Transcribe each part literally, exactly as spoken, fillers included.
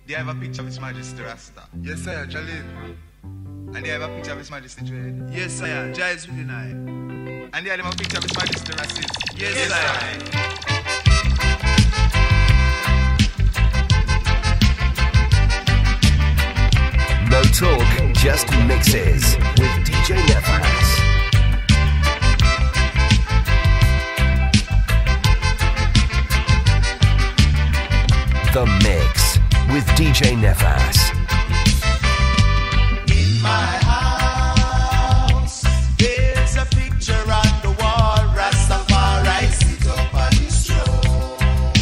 They have a picture of His Majesty Rasta. Yes, sir, Jalil. And they have a picture of His Majesty Dread. Yes, sir, Jais within I. And they have a picture of His Majesty Racist. Yes, yes sir. No talk, just mixes with D J Nefas. The Mix with D J Nefas. In my house, there's a picture on the wall. Rastafari sit up on his throne.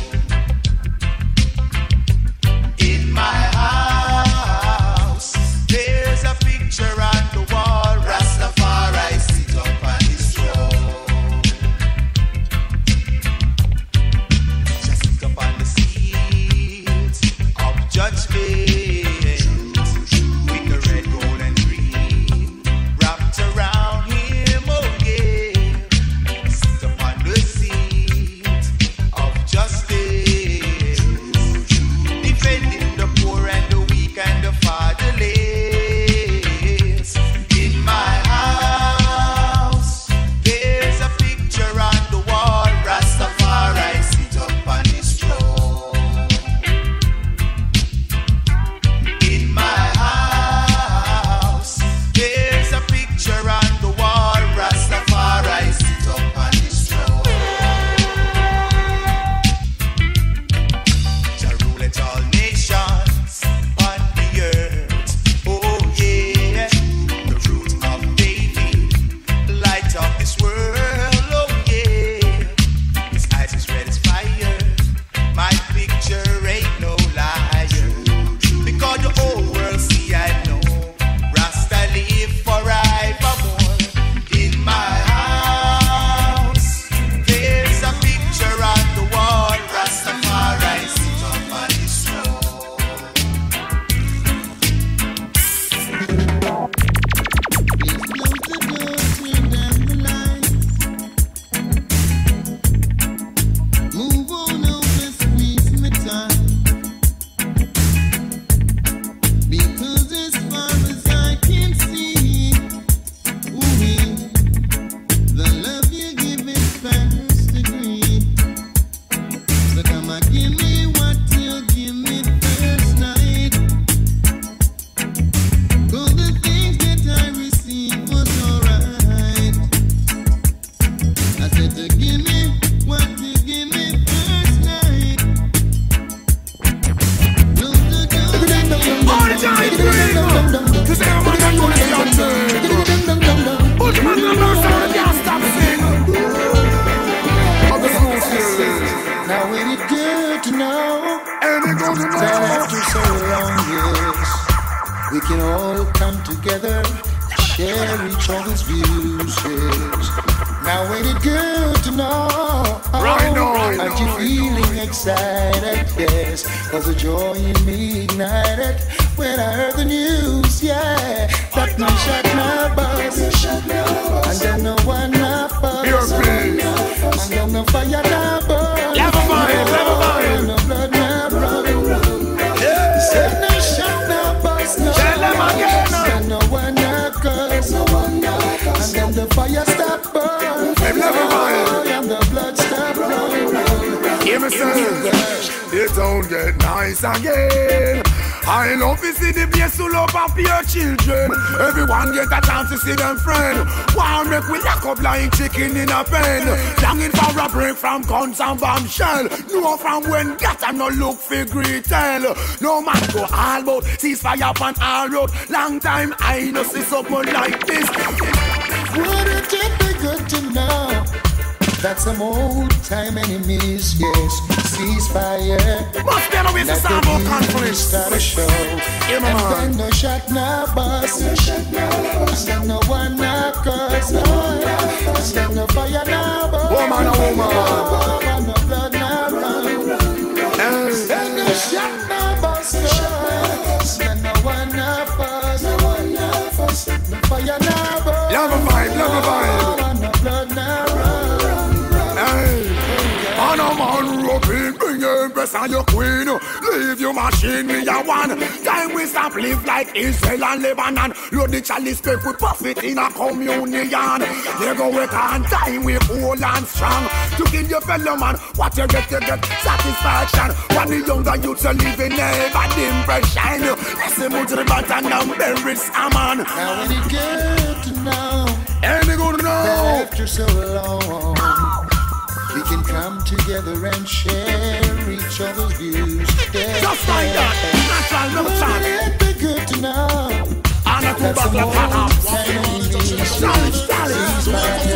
In my house, there's a picture on the wall. Rastafari sit up on his throne. Just sit up on the seat of judgment. And bombshell, no from when got and no look for great tell. No man go all about ceasefire upon all road. Long time I no see someone like this. Wouldn't it be good to know that some old time enemies, yes, ceasefire. Must be no like sample conference. Start a show. Yeah, and then no shot, no bus. And then no one, no cause, no one. And then no fire, no bus. Woman, oh woman. And no blood, no run. And then no shot, no bus. And then no one, no fuss. No fire, no bus. Love a vibe, love a vibe. And no blood, no run. Hey, on a man roping, bring him Empress and your queen. Leave your machine, me a one. Time we stop live like Israel and Lebanon. Load the chalice, pay for profit in a communion. There go we can time we hold and strong. To kill your fellow man, what you get, you get satisfaction. When the younger youths are living a bad impression. Let's move to the bottom and bury a man. Now when it good to know, and they gonna know that after so long, we can come together and share each other's views. Yeah. Just like that, natural no chance. It'd be good to know and a two back like that. Challenge, challenge.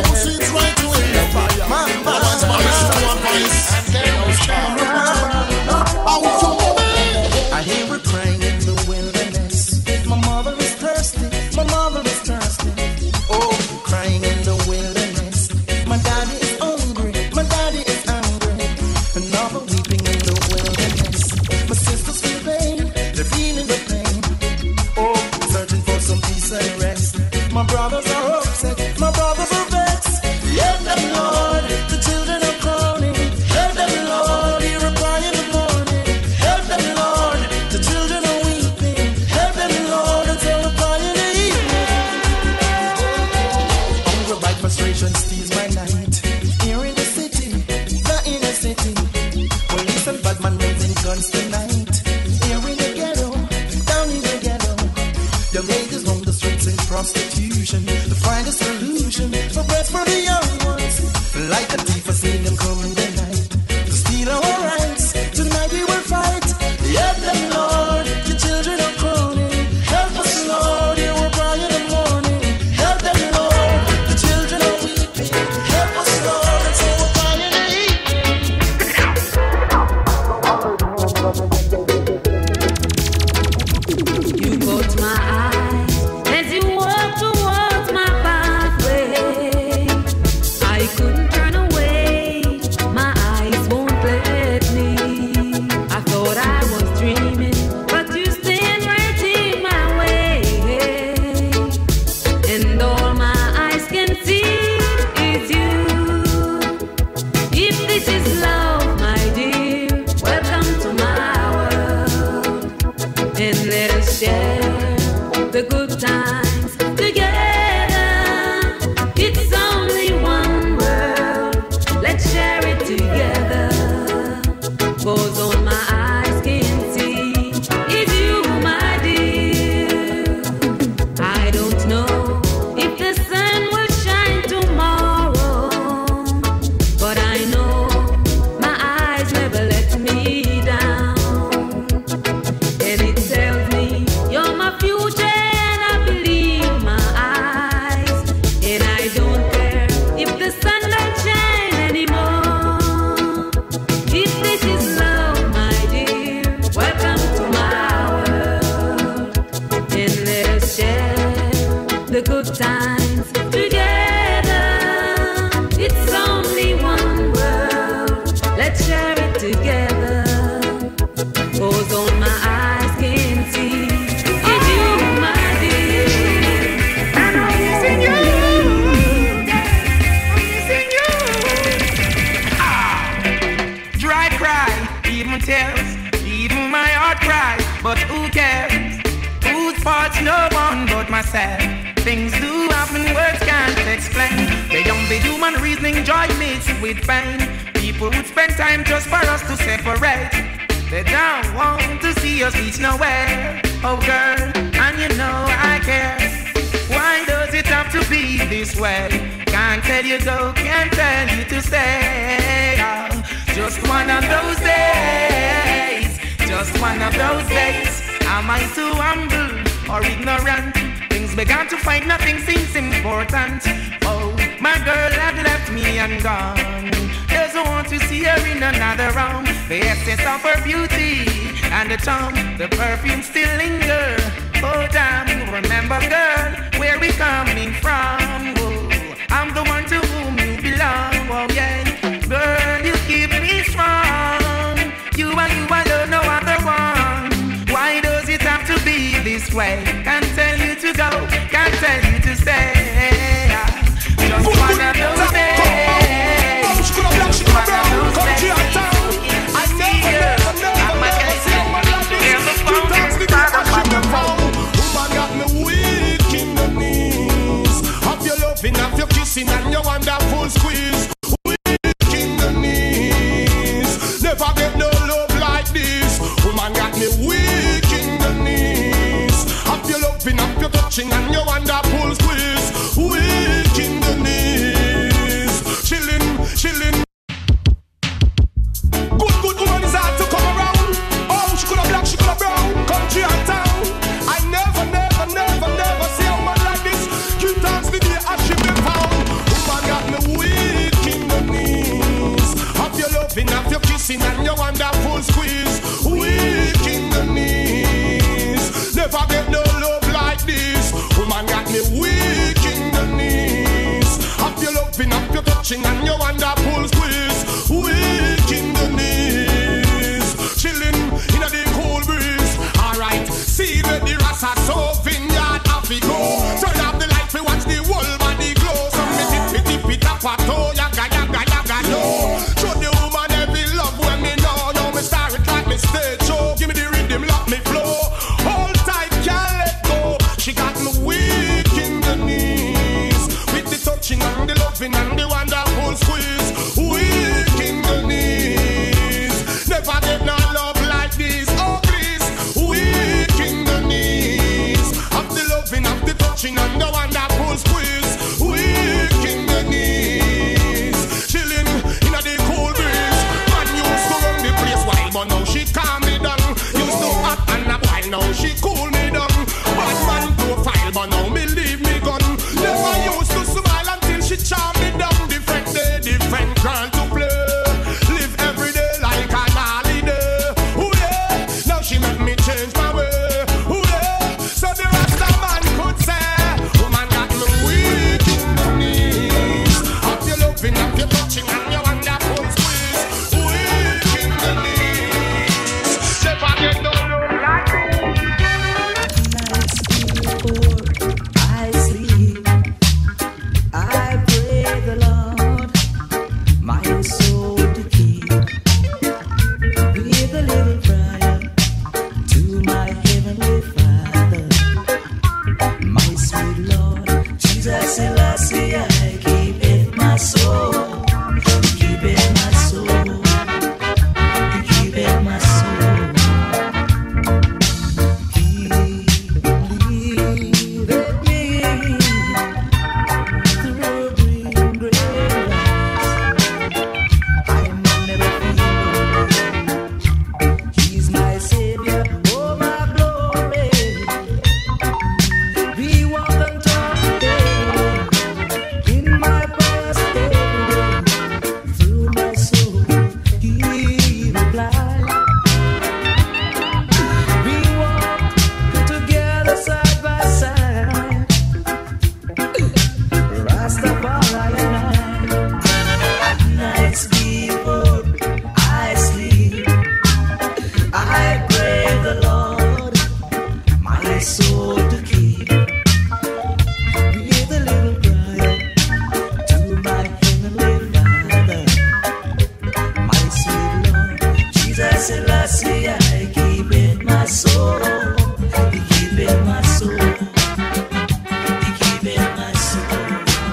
I hear her crying in the wilderness. My mother is thirsty, my mother is thirsty. Oh, crying in the wilderness. My daddy is hungry, my daddy is angry. Another weeping in the wilderness. My sisters feel pain, they're feeling the pain. Oh, searching for some peace and rest. My brothers are upset, my brothers are vexed. Help them, Lord, the children are groaning. Help them, Lord, hear a cry in the morning. Help them, Lord, the children are weeping. Help them, Lord, until the cry in the evening. Hunger by frustration steals my night. Here in the city, the inner city, police and bad man raising guns tonight. Here in the ghetto, down in the ghetto, young ladies roam the streets in prostitution to find a solution for bread for the young ones. Like a thief, I see them come in the night to steal our rights. Tonight we will fight. Help them, Lord, the children are groaning. Help us, Lord, hear our cry in the morning. Help them, Lord, the children are weeping. Help us, Lord, and so we're crying in the evening. You caught my eyes as you walked towards my pathway. I couldn't turn away, my eyes won't let me. I thought I was dreaming, but you stand right in my way. And all my eyes can see is you. If this is love, my dear, welcome to my world. And let us share the good times together. It's only one world, let's share it together. Cause all my eyes can see is you, my dear. I don't know if the sun will shine tomorrow, but I know my eyes never let me down. And it tells me you're my future, and I believe my eyes. And I don't care if the sun don't shine anymore. If this is love, my dear, welcome to my world. And let us share the good times together. It's only one world, let's share it together. Cause all my eyes can see is you, my dear. And I'm missing you, yeah, I'm missing you. Dry cry, even tears, even my heart cries, but who cares? Whose fault's no one but myself. Things do happen, words can't explain. They don't be human reasoning, joy mixed with pain. People would spend time just for us to separate. They don't want to see us reach nowhere. Oh girl, and you know I care. Why does it have to be this way? Can't tell you go, can't tell you to stay. Oh, just one of those days, just one of those days. Am I too humble or ignorant? Things began to find nothing seems important. Oh, my girl had left me and gone. Doesn't want to see her in another room. The excess of her beauty and the charm, the perfume still linger. Oh damn, remember girl, where we coming from? Oh, I'm the one to whom you belong. Oh yeah, girl, you keep me strong. You and you alone, no other one. Why does it have to be this way? Can't tell you to go, can't tell you to stay. Just one of those days. Just one of those days. I see you. me weak in the knees. Up your loving, up your touching, and your wonderful squeeze. Weak in the knees. Chilling, chilling. Good, good woman is hard to come around. Oh, she could have black, she could have brown. Country and town. I never, never, never, never see a woman like this. Keep dance the day as she been found. Woman got me weak in the knees. Up your loving, up your kissing, and your wonderful squeeze. Weak in the knees. Never get no love like this. Woman got me weak in the knees. Up your loving, up your touching, and your wonderful squeeze. Weak in the knees. Chilling in a the cool breeze. Alright, see that the rasa so vineyard have to go. Turn off the light, we watch the whole body glow. Some me tip it, tip it up a toe. Yaga, yaga, yaga, no. Show the woman every love when me know. Now me start it like me stage show. Give me the rhythm, lock me flow. Hold tight, can't let go. She got me weak in the knees. With the touching and the loving and the wonderful squeeze. Weak in the knees. Never get no love like this. Oh please, weak in the knees. Of the loving, of the touching and the wonderful squeeze. Weak in the knees. Chilling in a the cool breeze. Man used to run the place wild, but now she calm me down. Used to hot and a while, now she cool me down. Bad man profile, but now me leave me gun. Never used to smile until she charm me down. Different day, different girl to play. Live every day like a holiday. Ooh yeah, now she make me change my way. Ooh yeah, so the rasta man could say, woman got me weak in the knees. Up your loving, up your touching, and your wonderful squeeze. Weak in the knees. Never get no love like Nights before I sleep, I pray the Lord my soul to keep. With a little prayer to my heavenly Father, my sweet Lord Jesus Selassie, I keep it my soul, keep it my soul, keep it my soul. Selassie, I keep it my soul, keep it my soul, keep it my soul.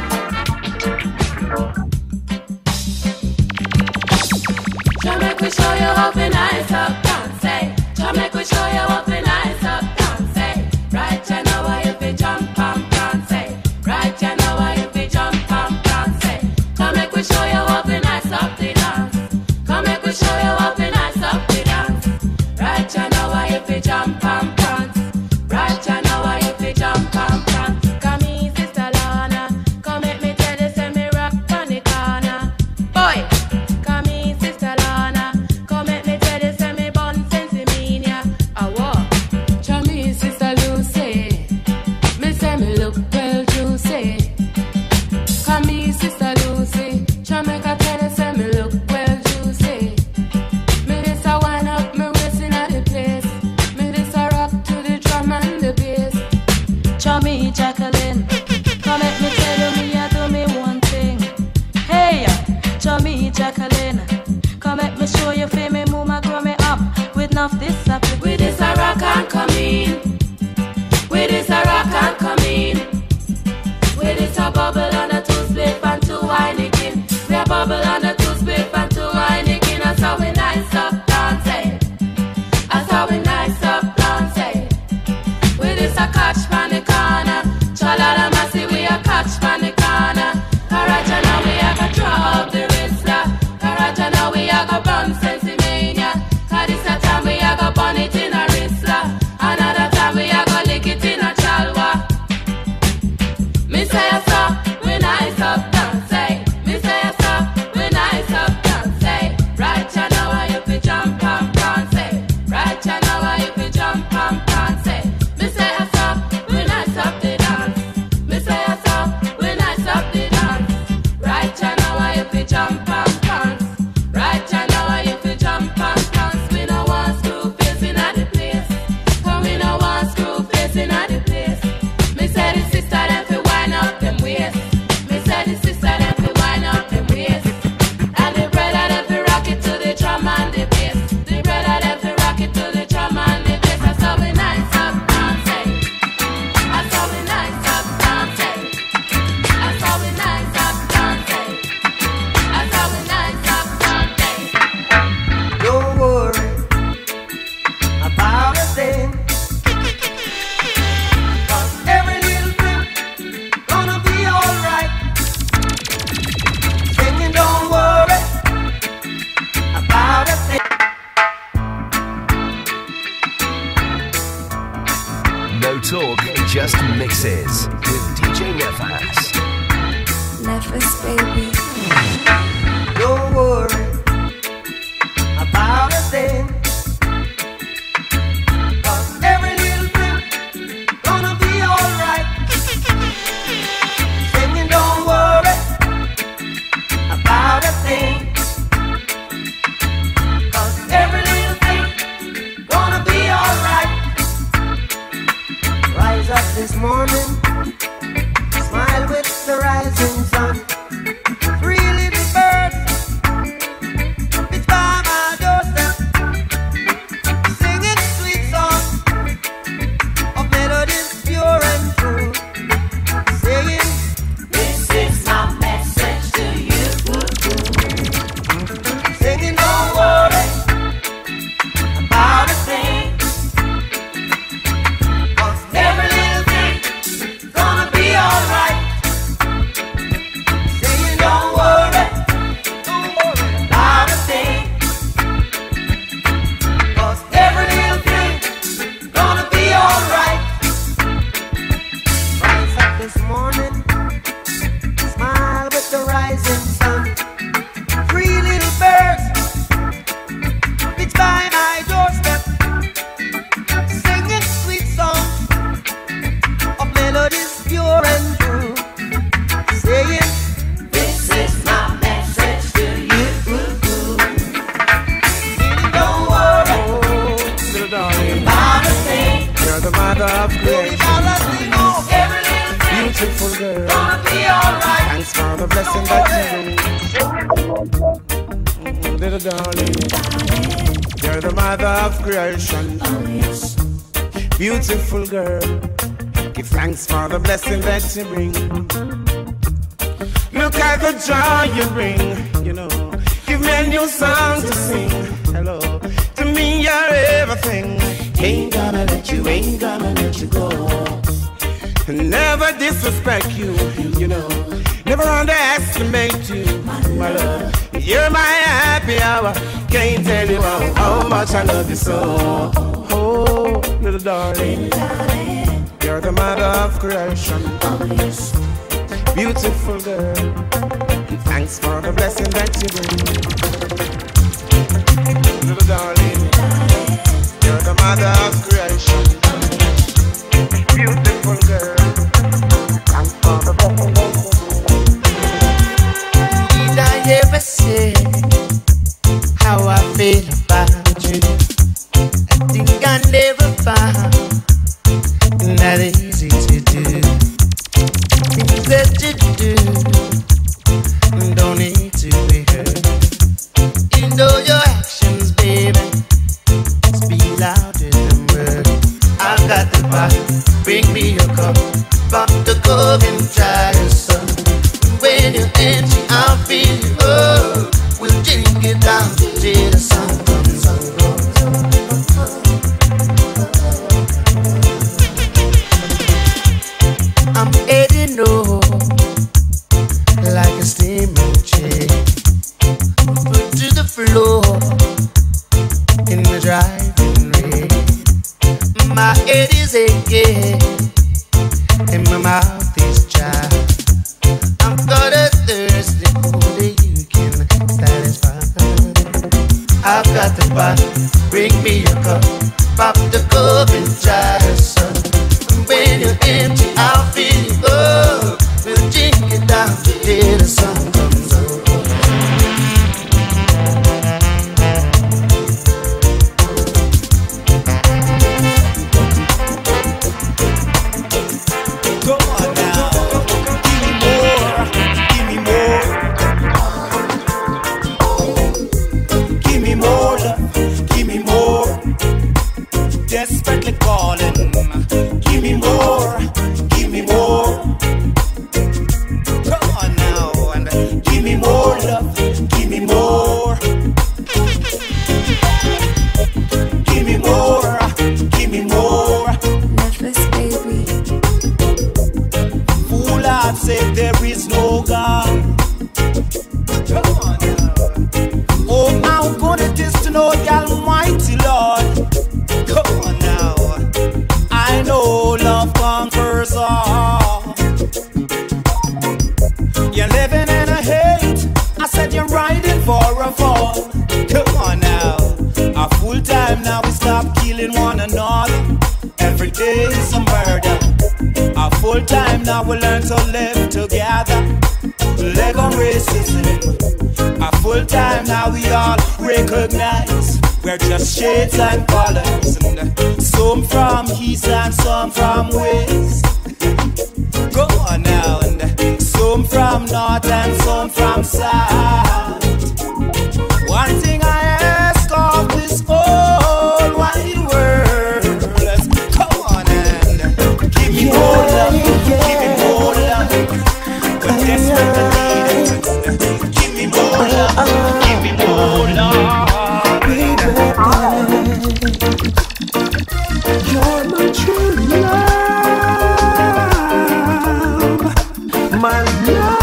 Just make we show you how we nice up dance, say. Just make we show you how we nice up dance, say. Right, you know why if we jump and dance, say. Right, you know why if we jump and dance, say. Just make we show you how we nice up the dance. Come make we show you how we nice up the dance. Right, you know why if we jump and dance. Right, you know why if we jump and dance. Come here, Sister Lana. Come make me tell you, say me rock on the corner. Boy, come here, Sister Lana. Come make me tell you, say me born sensimania. I walk. Come here, Sister Lucy. Me say me look well juicy. Come here, Sister Lucy. Jamaica tell you, say me look well juicy. Me this a wind up, me waist inna the place. Me this a rock to the drum and the bass. Chummy Jacqueline, come let me tell you, me a do me one thing. Hey, Chummy Jacqueline, come let me show you, feel me move my grow me up with enough discipline. With this a rock and come in. With this a rock and come in. With this a bubble and a two split and two Heineken. We a bubble and a two split and two Heineken. That's how we nice up dancing. That's how we nice Talk Just Mixes with D J Nefas. Nefas, baby. Don't worry about a thing, 'cause every little thing gonna be alright. Singing, don't worry about a thing, 'cause every little thing gonna be alright. Rise up this morning, smile with the rising sun. Three little birds, it's by my doorstep, singing sweet songs of melodies pure and true, saying, this is my message to you. Singing, don't worry about a thing, 'cause every little thing gonna be alright. Don't worry, don't worry about a thing, 'cause every little thing gonna be alright. Rise up this morning, smile with the rising sun. Three little birds, it's by my doorstep, singing sweet songs of melodies pure and true, saying, this is my message to you. Don't worry Little darling, about a thing. you're the mother of Don't creation. about a thing. Oh, every little thing Beautiful girl, gonna be alright. thanks for the blessing that you bring. Little darling, you're the mother of creation. Beautiful girl, give thanks for the blessing that you bring. Look at the joy you bring, you know. Give me a new song to sing. Hello, to me you're everything. Ain't gonna let you, ain't gonna let you go. Never disrespect you, you know. Never underestimate you, my love. You're my happy hour. Can't tell you how, how much I love you so. Oh, little darling, you're the mother of creation. Beautiful girl, and thanks for the blessing that you bring. Little darling, you're the mother of creation. Beautiful girl, thanks for the blessing that you bring. Did I ever say how I feel about you? I think I never found that easy to do. Things that you do don't need to be heard. You know your actions, baby, speak louder than words. I got the bottle, bring me your cup, pop the cup and try your sun. When you're empty, I'll feel you up. We'll drink it down till the sun comes up. I'm heading home like a steaming train, foot to the floor in the driving rain. My head is aching and my mouth is dry. I've got a thirsty only you can satisfy. I've got the bottle, bring me a cup, pop the cup and try the sun. When you're empty, I'll fill you up. We'll drink it down till the sun comes up. Come on now, give me more, give me more. Give me more love, give me more. Desperately calling. killing one another. Every day is a murder. Our full time now we learn to live together. Leg on racism. Our full time now we all recognize we're just shades and colors. And some from east and some from west. Go on now. And some from north and some from south. One thing I ask of this whole wide world, come on and give me more love, give me more love. We're desperate to need it. Give me more love, give me more love. You're my true love, my love.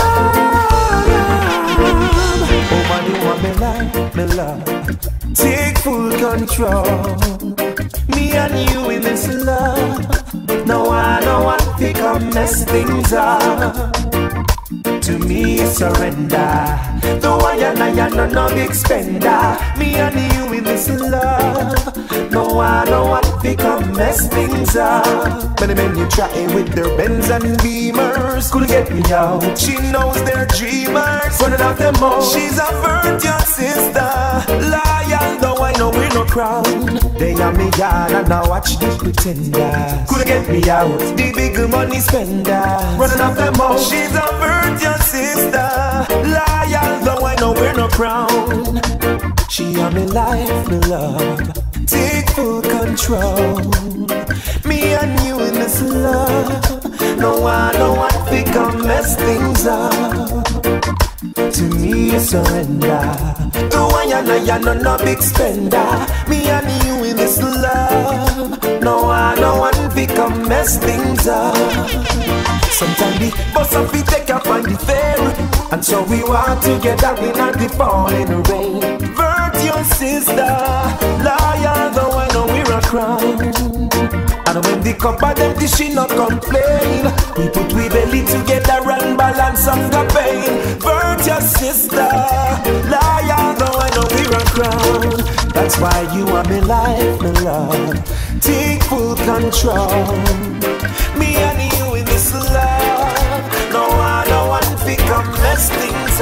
Me love, take full control. Me and you in this love. No I know what to come mess things up. To me surrender. The one you know you know no big spender. Me and you in this love. No I know what to come mess things up. Many men you trying with their Benz and Beamers. Couldn't get me out. She knows they're dreamers. Running out them all. She's a virgin sister. Loyal though I know we're no crown. They are me yard and I watch the pretenders. Couldn't get me out. The big money spender. Running out them all. She's a virgin sister. Loyal though I know we're no crown. She on me life, me love. Take full control. Me and you in this love. No one, no one think I mess things up. To me you surrender. The one you know you know no big spender. Me and you in this love. No one, no one think I mess things up. Sometimes the bus of we take up on the ferry, and so we walk together in the falling rain. Virgin sister, loyal though I know we're a crown. And when the cup of them dish she not complain. We put we belly together and balance on the pain. Virgin sister, loyal though I know we're a crown. That's why you are my life, my love. Take full control. Me and you in this love. No one, no one think I mess things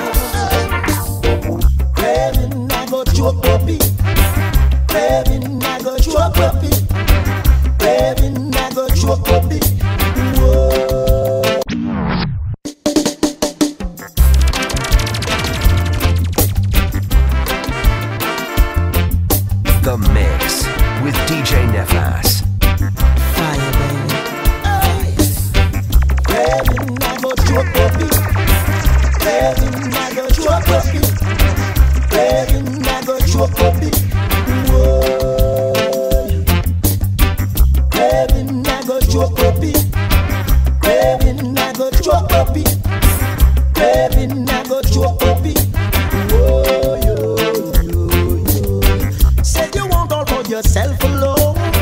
up. Craving, I go choke puppy. Craving, I go choke puppy. Craving, I go choke puppy. Whoa. The Mix with D J Nefas. Fire, baby. Craving, I go choke puppy. Craving, I go choke puppy. Craving, I go choke puppy. Whoa. Craving, I go choke puppy. Craving, I go choke puppy. Craving, I go choke puppy. Whoa, yo, yo, yo. Say you want all for yourself alone.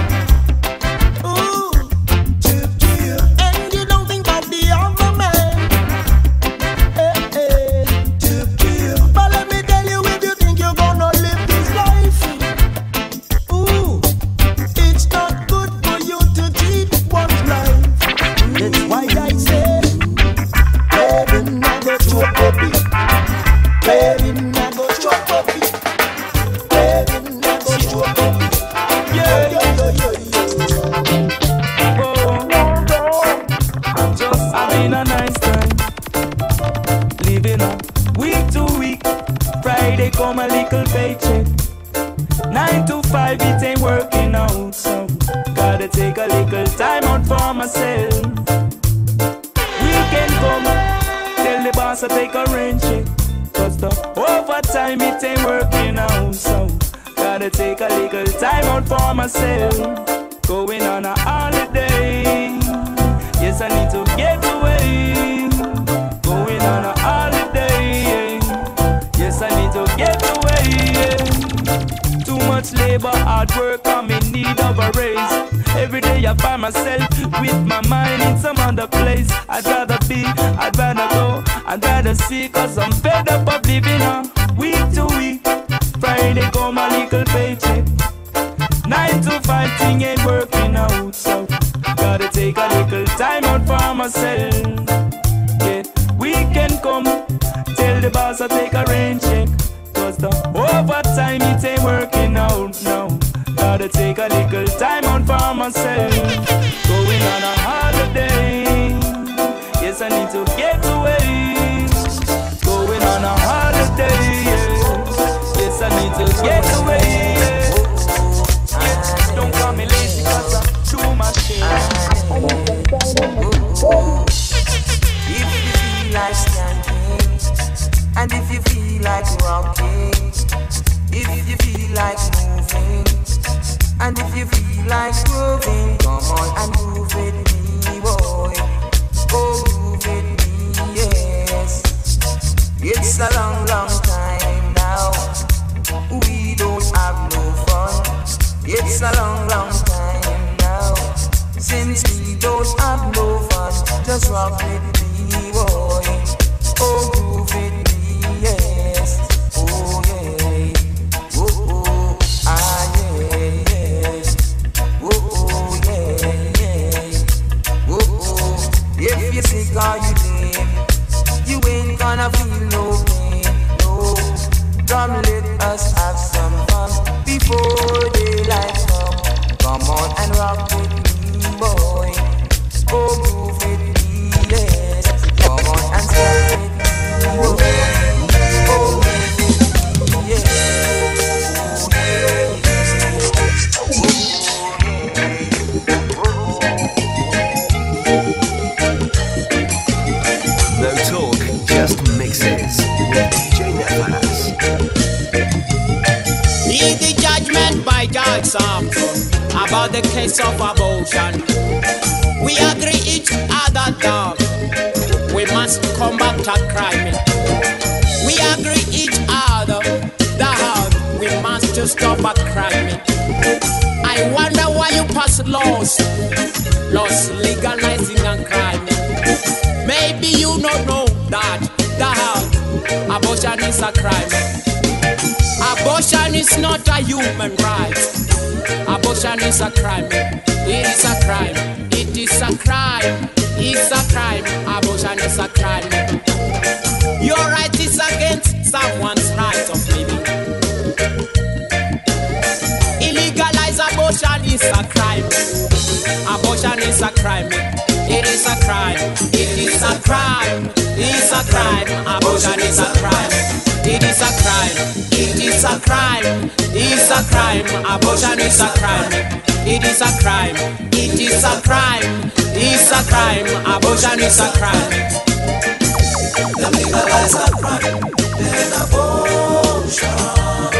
Come a little paycheck. Nine to five, it ain't working out, so gotta take a little time out for myself. Weekend come, tell the boss I take a rain check. Cause the overtime, it ain't working out, so gotta take a little time out for myself. Going on a holiday, yes I need to get away. Going on a holiday, yes I need to get away. Too much labor, hard work, I'm in need of a raise. Every day I find myself with my mind in some other place. I'd rather be, I'd rather go, I'd rather see. Cause I'm fed up of living on week to week. Friday come a little paycheck. Nine to five my thing ain't working out, so gotta take a little time out for myself. Yeah, we can come, tell the boss I take a rain check, cause the overtime it ain't working out now. Gotta take a little time out for myself. Going on a holiday, yes I need to get away. Going on a holiday, yes, yes I need to get away. Yeah, don't call me lazy cause I'm too much shit. If you feel like standing, and if you feel like rocking, if you feel like moving, and if you feel like grooving, come on and move with me, boy. Oh, move with me, yes. It's a long, long time now. We don't have no fun. It's a long, long time now. Since we don't have no fun, just rock with me, boy. Oh, groove with me, yes. Oh, yeah. Oh, oh, ah, yeah, yeah. Oh, oh, yeah, yeah. Oh, oh. If you sick or you lame, you ain't gonna feel no pain, no. Come let us have some fun before daylight come. Come on and rock with me, boy. Oh, groove with me, yes. Come on and step with me, boy. Oh, groove with me, yes. No talk, just mixes with D J Nefas. Read the judgment by George Sampson about the case of abortion. We agree each other dog. We must combat crime. We agree each other dog. We must just stop crime. I wonder why you pass laws, laws legalizing a crime. Maybe you don't know that dog, abortion is a crime. Abortion is not a human right. Abortion is a crime. It is a crime. It is a crime. It's a crime. Abortion is a crime. Your right is against someone's right of living. Illegalize abortion is a crime. Abortion is a crime. It is a crime. It is a crime. It's a crime. Abortion is a crime. It is a crime. It is a crime. It's a crime. Abortion is a crime. It is a crime. It is a crime. It's a crime. Abortion is a crime. Them legalize a crime and abortion.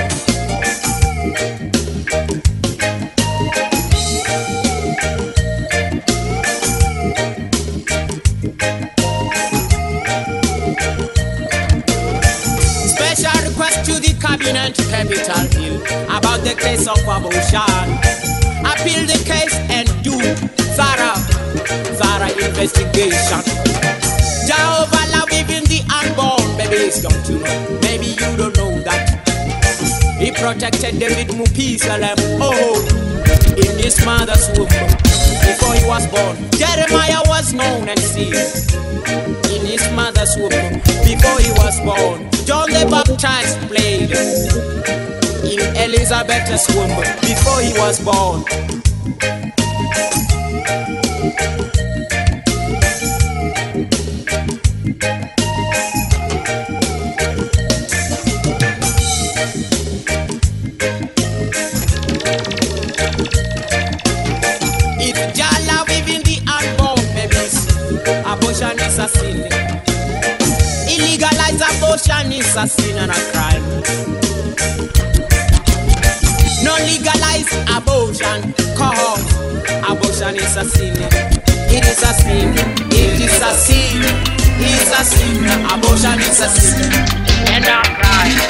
To the cabinet, Capitol Hill, about the case of abortion. Appeal the case and do thorough, thorough investigation. Jehovah love even the unborn babies, don't you know? Maybe you don't know that. He protected David Mupisalem, oh, in his mother's womb. Before he was born, Jeremiah was known and seen in his mother's womb. Before he was born, John the Baptist played in Elizabeth's womb. Before he was born. If Jah love even the unborn babies, abortion is a sin. Illegalize abortion is a sin and a crime. No legalize abortion, cause abortion is a sin. It is a sin. It is a sin. It is a sin. Abortion is a sin and a crime.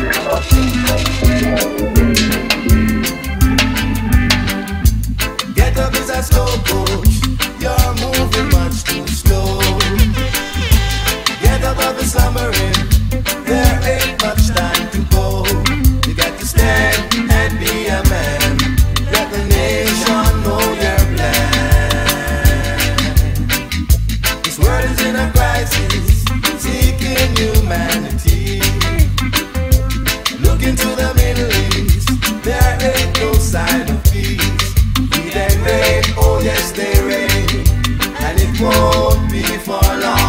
Get up is a slow coach. You're moving much too slow. Get up of the slumbering. There ain't much time to go. You got to stand and be a man. Let the name won't be for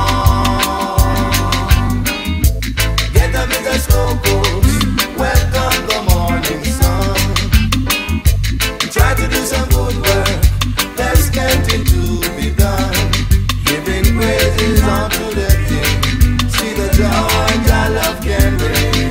long. Get up with the snow coats, welcome the morning sun. Try to do some good work, there's plenty to be done. Giving praises unto the King, see the joy that love can bring.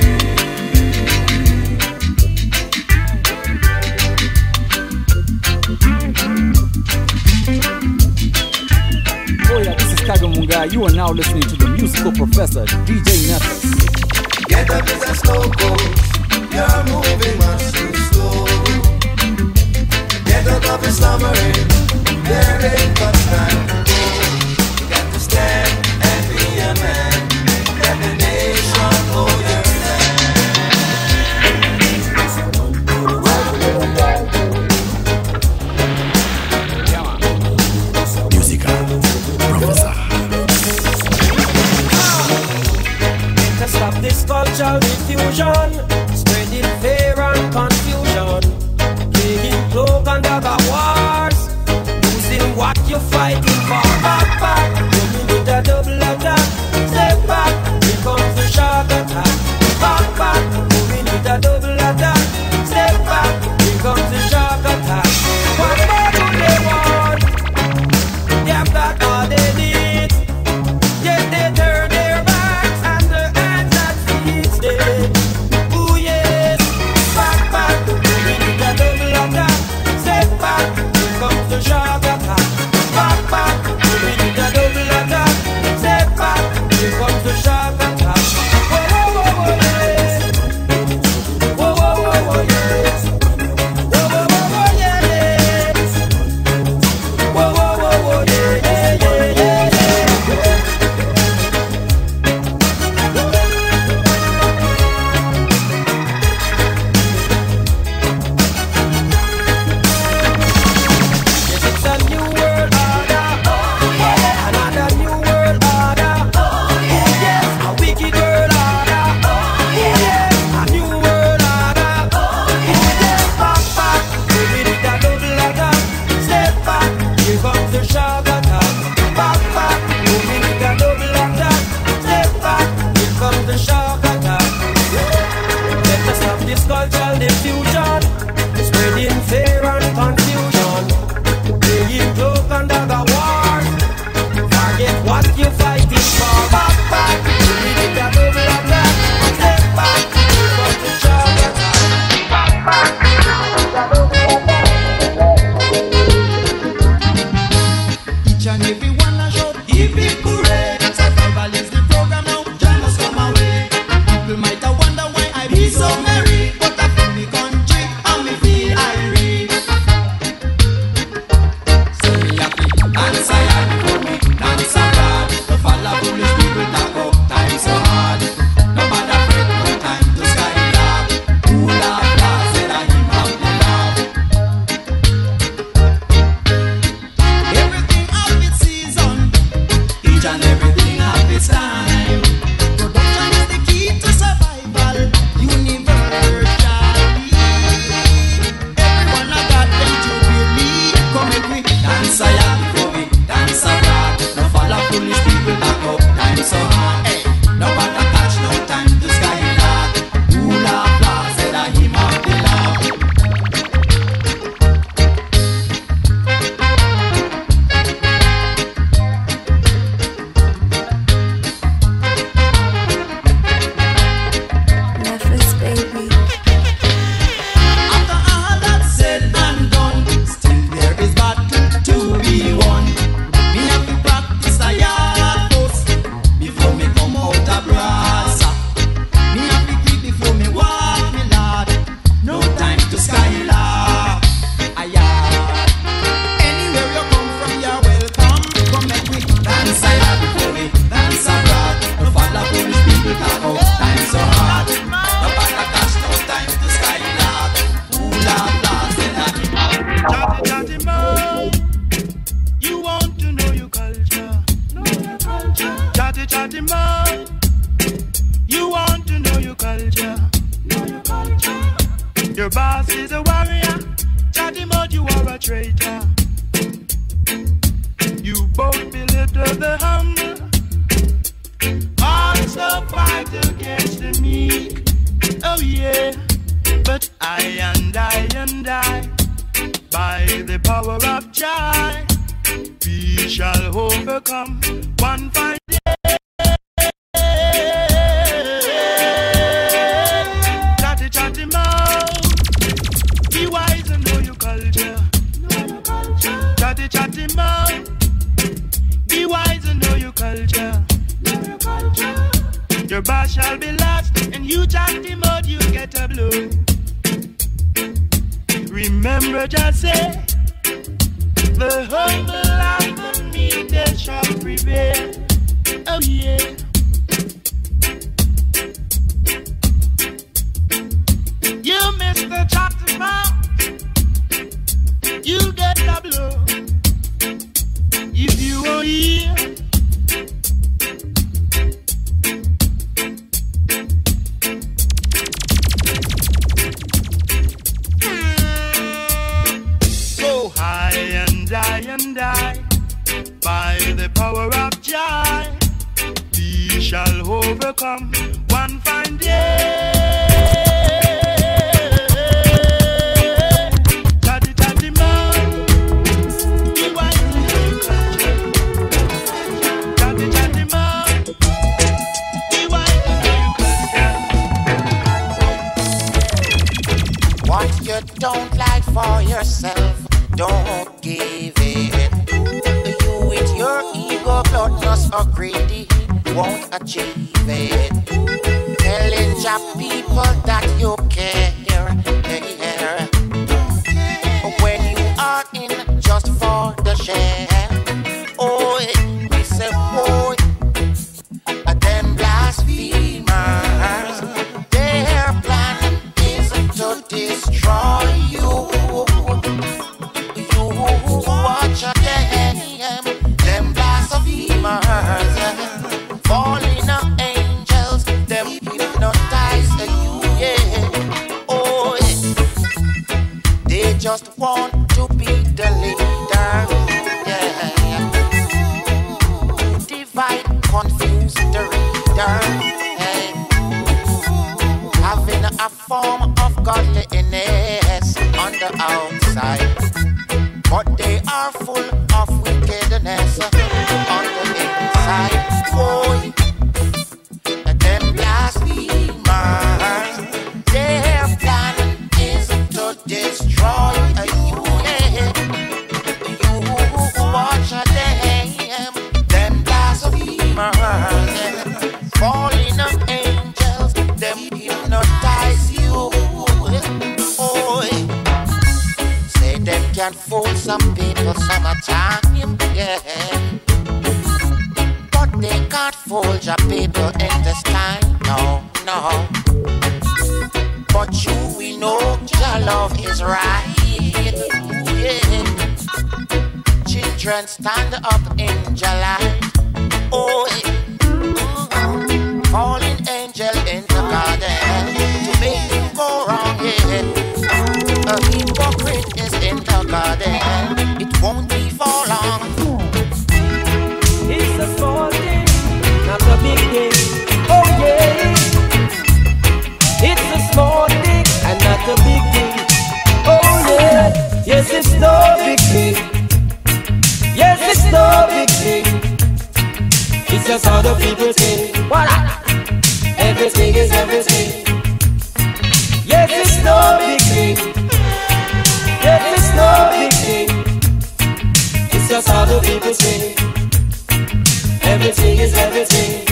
Oh yeah, this is Kagamunga. You are now listening to the musical professor, D J Nefes. Get up with the snow coats, you're moving much too slow. Get out of your slumbering, there ain't much time to go. You got to stand and be a man, let the nation hold your Musical professor. To stop this cultural diffusion, spreading fear and confusion, playing cloak and dagger wars, losing what you're fighting for. Back, back, coming with a double attack. Step back, here comes the shark attack. Back, back, moving with a double attack. Step back, here comes the shark attack. What more do they want? They've got all they need. Yet they turn their backs and their hands and feet dead. Ooh yes, back, back, moving with a double attack. Step back, here comes the shark attack. Back, back, moving with a double attack. Step back, here comes the shark attack. Whoa, whoa, whoa, whoa, yes. Whoa, whoa, whoa, whoa, yes. Whoa, whoa, whoa, whoa, yes. Whoa, whoa, whoa, whoa, yeah, yeah, yeah, yeah, yeah. Yes, it's a new world order. Oh yeah, another new world order. Oh yes, a wicked world order. Oh yes, a new world order. Oh yes, back, back, moving with a double attack. Step back, here comes the shark attack. Back, back, moving with a double attack. Step back, here comes the shark attack. Let us stop this cultural diffusion, spreading fear and confusion, playing cloak and dagger wars. Forget what you're fighting for. Back, back, moving with a double attack. Step back, here comes the shark attack. Back, back, moving with a double attack. Each and every one a shout, hip hip hooray. Survival is the program now, joy must come away. People might have wonder why I be so merry, but I feel me country and me feel irate. So me happy, dance I had for me, dance abroad. The follow foolish people talk out, time so hard. No matter afraid, no time to skylark. Who laugh, laugh, said I him have the laugh. Everything have its season, each and everything have its time. Production is the key to survival, universally. Everyone I got them to be me. Come with me, dance I have for me, dance abroad. No follow foolish people talk up, time so hard. Hey, no matter catch, no time to skylark. Who laugh, laugh, said I him have the laugh. Nefes, baby. After all that's said and done, still there is battle to be won. Me have to practice a yard post before me come out a brasa. Me have to keep before me walk me lad. No time to skylark. Aya. Anywhere you come from, you're welcome. Come make me dance I have before me dance abroad. No follow foolish people talk out time so hard. No bother cash, no time to skylark. Ooh la la, say that it Chatty chatty man, you want to know your culture. Know your culture. Chatty chatty man, you want to know your culture. Know your culture. Your boss is a warrior. Chatty man, you are a traitor. You both believe I and I and I, by the power of Jah, we shall overcome one fine day. Chatty chatty mouth, be wise and know your culture. Chatty chatty mouth, be wise and know your culture. Your boss shall be lost, and you chatty mouth, you get a blow. Remember, just say, the humble and the meek they shall prevail. Oh yeah. You miss the chatty mouth, you get a blow. If you are here, I and I and I, by the power of Jah, we shall overcome one fine day. Chatty chatty man, be wise in your culture. Chatty chatty man, be wise in your culture. What you don't like for yourself, don't give it. You with your ego, gluttonous or greedy, won't achieve it. Telling your people that you care, care. When you are in just for the share, oh, we say, oh, them blasphemers, their plan is to destroy you. Watch them, them blasphemers, falling angels, them hypnotize you, yeah. Oh, yeah. They just want to be the leader, yeah. Divide, confuse the reader, hey. Having a form of godliness on the outside, but they are full of wickedness on the inside. Boy, them blasphemers, their plan is to destroy you. You watch them, them blasphemers, falling angels, them hypnotize you. Oh, say them can fool some people summertime, yeah. But they can't fool your people in this time, no, no. But you, we know your love is right, yeah. Children stand up in your light, oh, yeah. Falling angel in the garden to make him go wrong, yeah. A hypocrite is in the garden, it won't be for long. It's a small thing, not a big thing, oh yeah. It's a small thing and not a big thing, oh yeah. Yes, it's no big thing, yes, it's no big thing. It's just how the people think, voila. Everything is everything. Yes, it's no big thing, yes, it's no big thing. It's just how the people say. Everything is everything.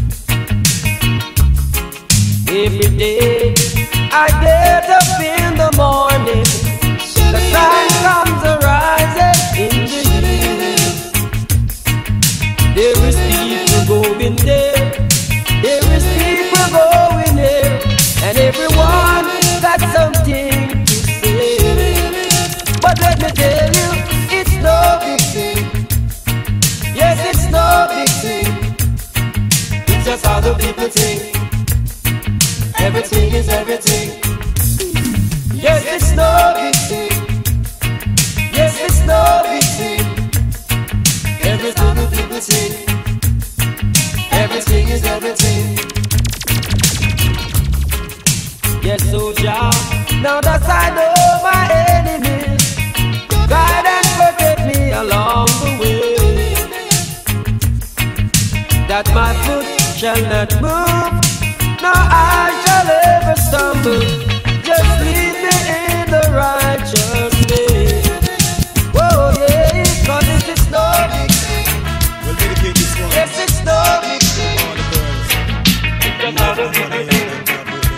Every day I get up in the morning, the sun comes arising in the evening. There is people going there, there is people going there, and everyone got something to say. But let me tell you, it's no big thing. Yes, it's no big thing. It's just how the people think. Everything is everything. Yes, it's no big thing. Yes, it's no big thing. Everything the people think. Everything is everything. Yes, so Jah, shall not move, no I shall ever stumble. Just lead me in the righteous way. Oh yeah, cause this is no big thing. We'll dedicate this one. Yes, it's no big thing. All the girls. Love the money and the top with the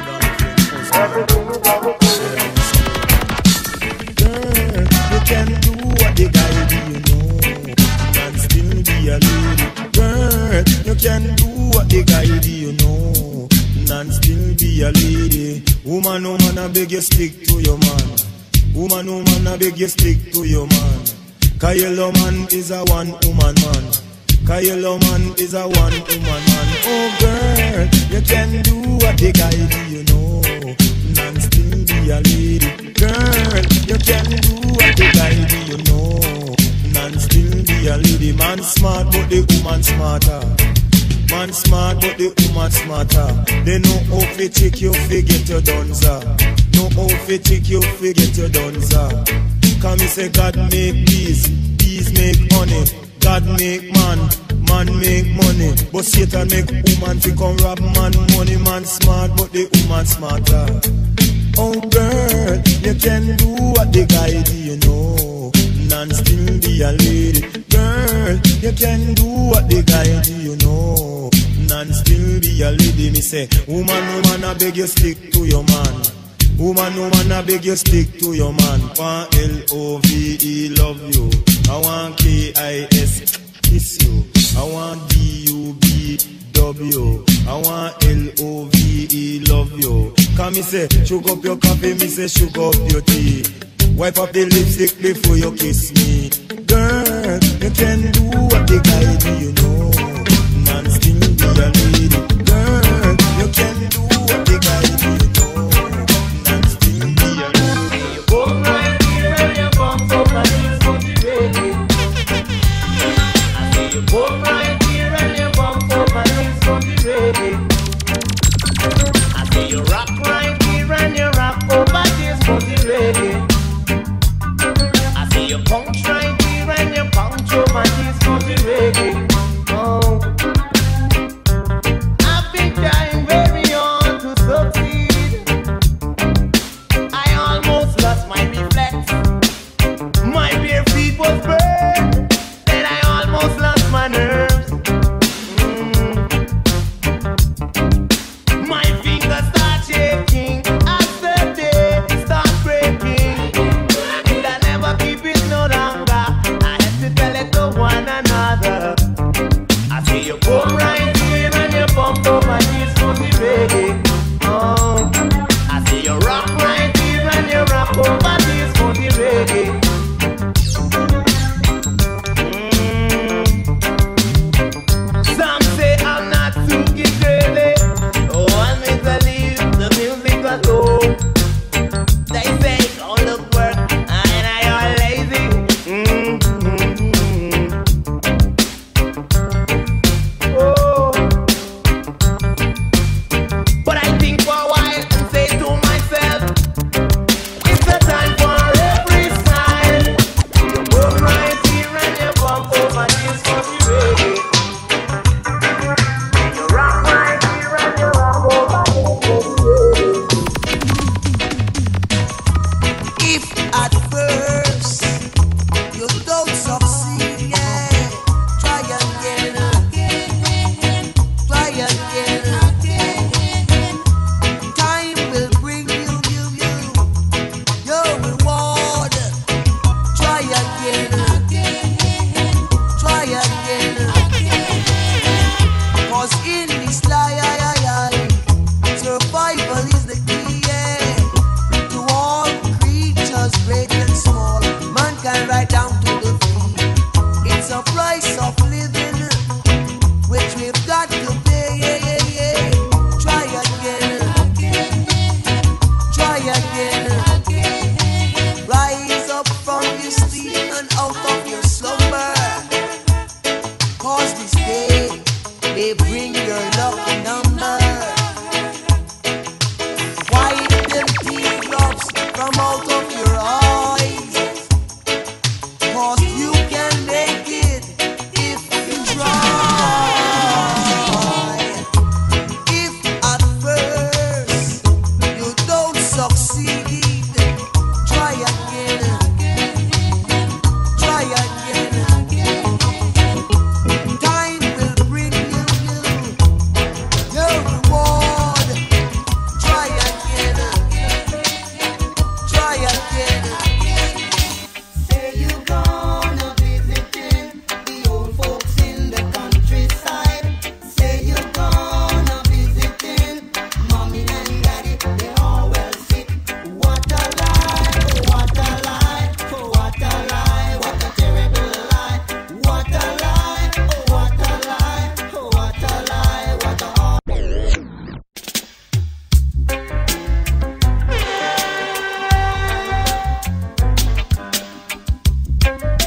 girl, you can do what the guy do, you know, and still be a lady. Girl, you can do what the guy do, you know, and still be a lady. Woman, woman, I beg you stick to your man. Woman, woman, I beg you stick to your man. Cause yellow man is a one woman man. Cause yellow man is a one woman man. Oh girl, you can do what the guy do, you know, and still be a lady. Girl, you can do what the guy do, you know, and still be a lady. Man smart, but the woman smarter. Man smart, but the woman smarter. They know how to take you, forget your donza. Know how to take you, forget your donza. Come me say God make peace, peace make money. God make man, man make money. But Satan make woman to come rob man money. Man smart, but the woman smarter. Oh girl, you can do what the guy do, you know, and still be a lady. Girl, you can do what the guy do, you know, and still be a lady. Me say, woman, woman, I beg you stick to your man. Woman, woman, I beg you stick to your man. Want L O V E love you. I want K I S kiss you. I want D U B W. I want L O V E love you. Come me say, shook up your coffee, me say, shook up your tea. Wipe up the lipstick before you kiss me. Girl, you can do what the guy do, you know, and still be a lady. Girl, you can do what the guy do, you know, and still be a lady. You come right here and you bump up and it's funky ready. I say you come right here and you bump up and it's funky ready. I say you rock right here and you rock up and it's funky ready. I say you punch right here and you punch up and it's funky ready. Oh, I've been trying very hard to succeed. I almost lost my reflex. My bare feet was burned, and I almost lost my nerves. Mm. My fingers start shaking as the day start breaking, and I never keep it no longer. I had to tell it to one another. I say you come right in and you bump up and it's gonna be ready. Oh, I say you rock right here and you rock up and it's gonna be ready. Mm. Some say I'm not too kid really. Oh, I need to leave the music alone. They say all the work and I are lazy. Mm-hmm. Oh. But I think for a while and say to myself, it's the time for every style. You go right here and you bump over this for the ready. You rock right here and you rock over this for the ready. If at first you don't succeed, yeah, try again, try again. Time will bring you, you, you, your reward. Try again, try again. Cause in this life, survival is the key, yeah. To all creatures, great and small, mankind right down to the feet. It's a price of living, which we've got to pay, yeah, yeah, yeah. Try again, try again. Rise up from your sleep and out of your slumber. Cause this day, they bring your lucky number. Wipe them teardrops from out of your eyes. Cause you can make it if you try.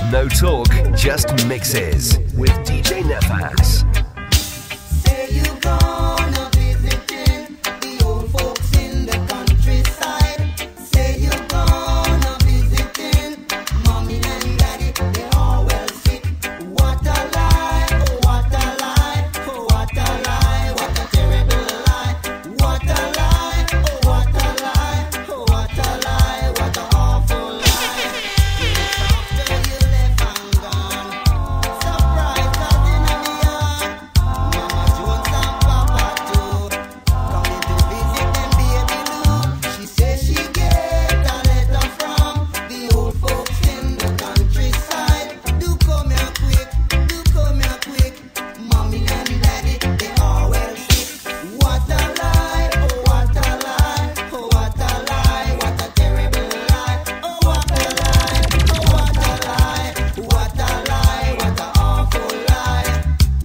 No talk, just mixes with D J Nefas. Say you gonna visiting the old folks in the countryside. Say you gonna visiting mommy and daddy, they all well sick. What a lie, oh what a lie, oh what a lie, what a terrible lie. What a lie, oh what a lie, oh what a lie, what a awful lie. After you left and gone, surprise us in the yard. Mama Jones and Papa too, coming to visit them baby Lou. She says she get a letter from the old folks in the countryside. Do come here quick, do come here quick. Mommy and daddy, they are well sick. What a lie, oh what a lie, oh what a lie, what a terrible lie. Oh what a lie, oh what a lie, what a lie, what a awful lie.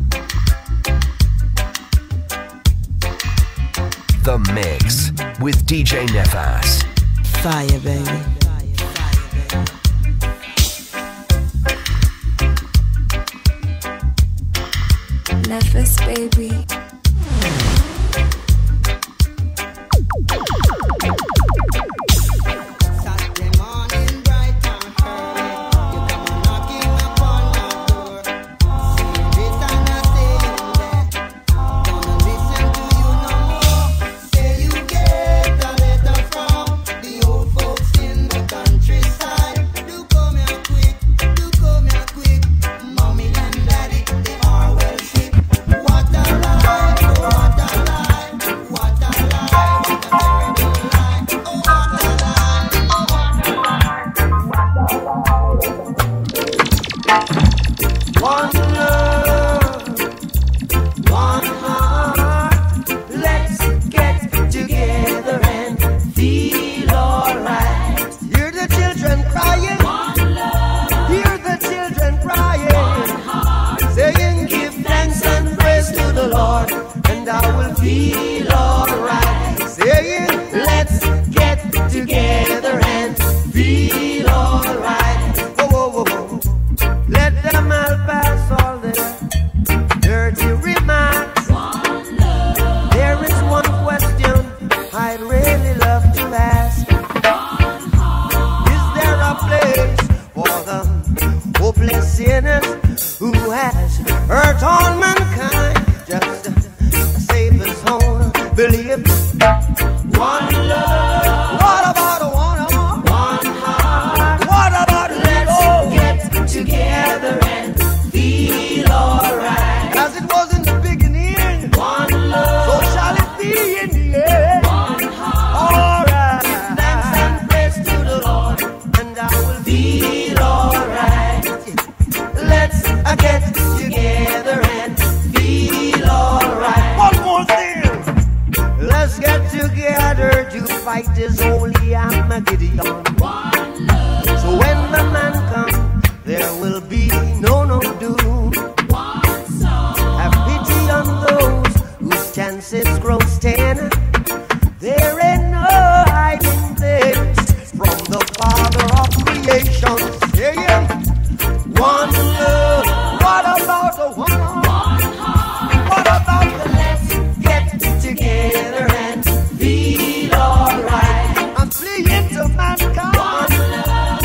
The Mix with D J Nefas. Fire, baby. Nefas, baby. Saturday morning, bright and early, you come a knocking upon our door. Serious and I say you there, gonna listen to you no more. Say you get a letter from the old folks in the countryside. Do come here quick, do come here quick. Mommy and daddy, they are well sick. What a lie, oh what a lie, what a lie, what a terrible lie. Oh what a lie, oh what a One love, one heart. Let's get together and feel alright. Hear the children crying. One love, Hear the children crying. one heart. Saying, Give thanks and praise to the Lord, and I will feel alright. saying, Let's get together and feel alright. whoa, whoa, whoa, whoa. Let them all pass all their dirty remarks. One love, There is one question I'd really love to ask. one heart. Is there a place for the hopeless sinners who has hurt all mankind? Just to save his own belief. One love, What about a one more? one heart. What about a Let's little? get together and feel alright. As it was in the beginning, One so love, shall it be in the end. one heart. Alright. Thanks and praise to the Lord, And I will feel alright. Let's uh, get together and feel alright. one more thing. Let's get together to fight this holy Armageddon. One love, So when the man comes, there will be no no doom. one song. Have pity on those whose chances grow thin. There ain't no hiding place from the Father of creation. Saying, one love. What about the one? One heart. What about the Let's get together and feel alright. I'm fleeing to mankind. One love,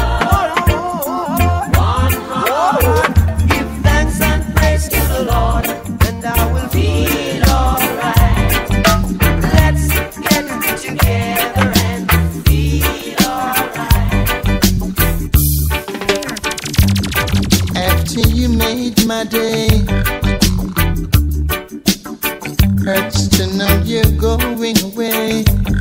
Oh, one heart. Give thanks and praise to the Lord, and I will feel alright. Let's get together and feel alright. After you made my day, hurts to know you're going away.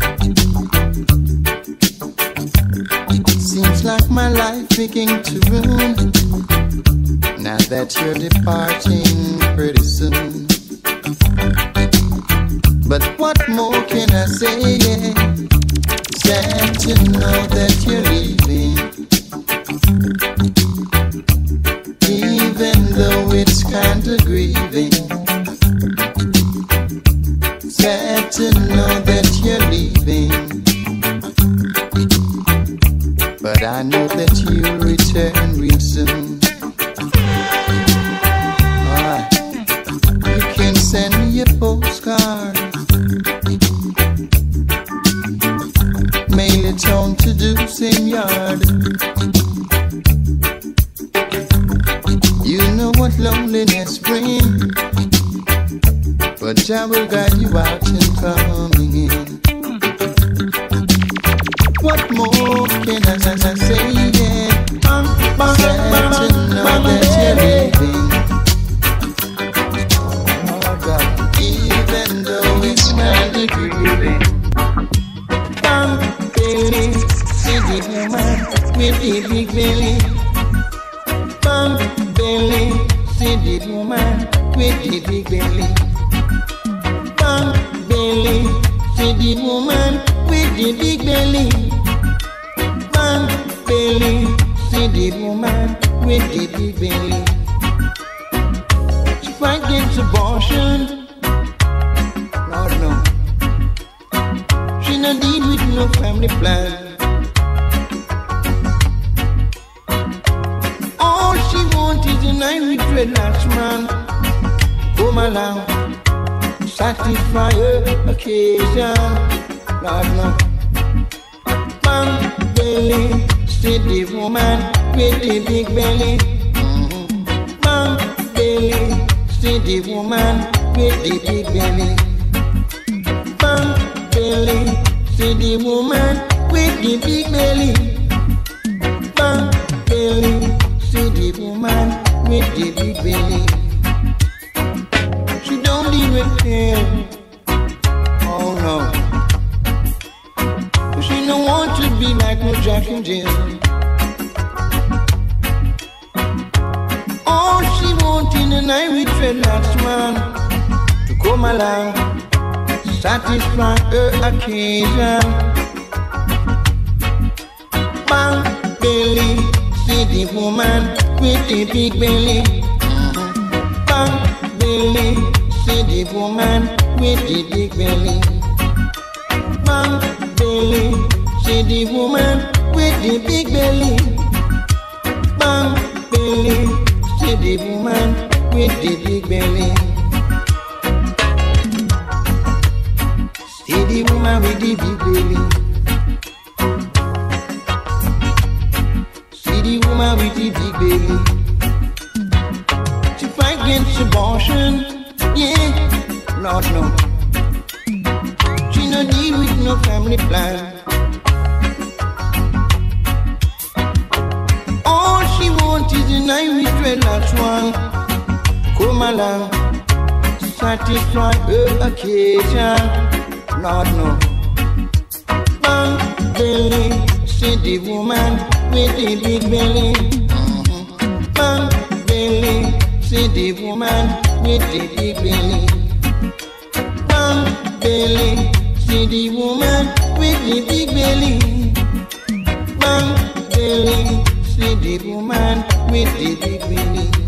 Seems like my life began to ruin now that you're departing pretty soon. But what more can I say? Sad to know that you're leaving, even though it's kinda grieving. Sad to know that you're leaving, but I know that you'll return real soon. loneliness bring, but I will guide you out and coming in. What more can I, I say? Yeah, sad to know that you're leaving. Oh God, even though it's not a grieving. Bang, Billy, see the woman with the big belly. Bang, Billy, see the woman with the big belly. Bang, Billy, see the woman with the big belly. Bang, Billy, see the woman with the big belly. She fight against abortion. Lord no. She no deal with no family plan. All she wants is a night with dreadlocks man. Come along, satisfy her occasion. Lord no. Bang, Billy, see the woman with the big belly. Mm-hmm. Bang, Billy, see the woman with the big belly. Bang, Billy, see the woman with the big belly. Bang, Billy, see the woman with the big belly. She don't deal with him. Oh no. She don't want to be like no Jack and Jill. All she wants in the night with dreadlocks man to come along, satisfy her occasion. Bang, Billy, see the woman with the big belly. Mm-hmm. Bang, Billy, see the woman with the big belly. Bang, Billy, see the woman with the big belly. Bang, Billy, see the woman with the big belly. See the woman with the big belly. See the woman with the big belly. She fight against abortion, yeah, Lord no. She no deal with no family plan. All she wants is a night with dreadlocks one. Come along, satisfy her occasion. Lord no. Bang, Billy, see the woman with the big belly. Mm-hmm. Bang, Billy, see the woman with the big belly. Bang, Billy, see the woman with the big belly. Bang, Billy, see the woman with the big belly.